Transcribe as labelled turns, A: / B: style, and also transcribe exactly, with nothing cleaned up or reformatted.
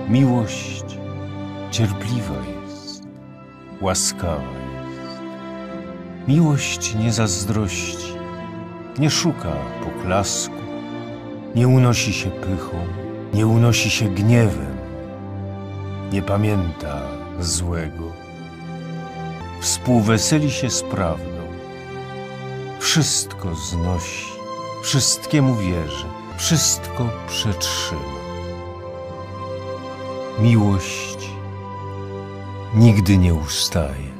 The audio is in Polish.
A: Miłość cierpliwa jest, łaskawa jest. Miłość nie zazdrości, nie szuka poklasku, nie unosi się pychą, nie unosi się gniewem, nie pamięta złego. Współweseli się z prawdą, wszystko znosi, wszystkiemu wierzy, wszystko przetrzyma. Miłość nigdy nie ustaje.